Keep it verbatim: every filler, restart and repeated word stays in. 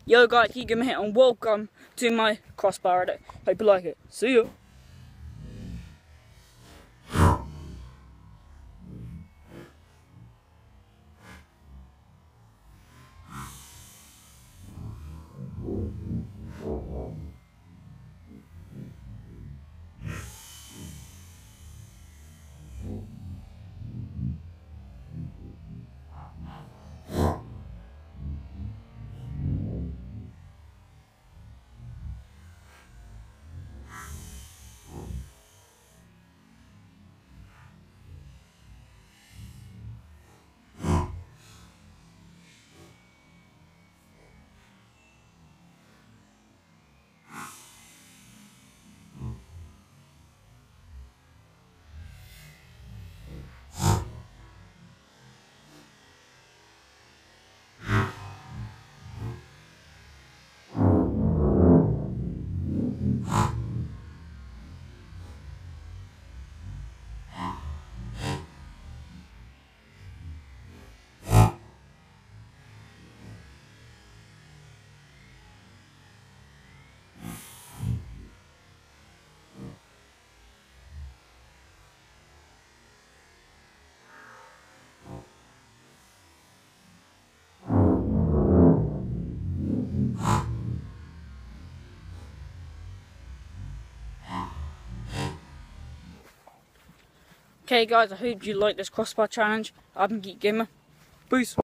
Yo guys, Geek Gamer here and welcome to my crossbar edit. Hope you like it. See ya. Okay guys, I hope you like this crossbar challenge. I've been Geek Gamer. Peace.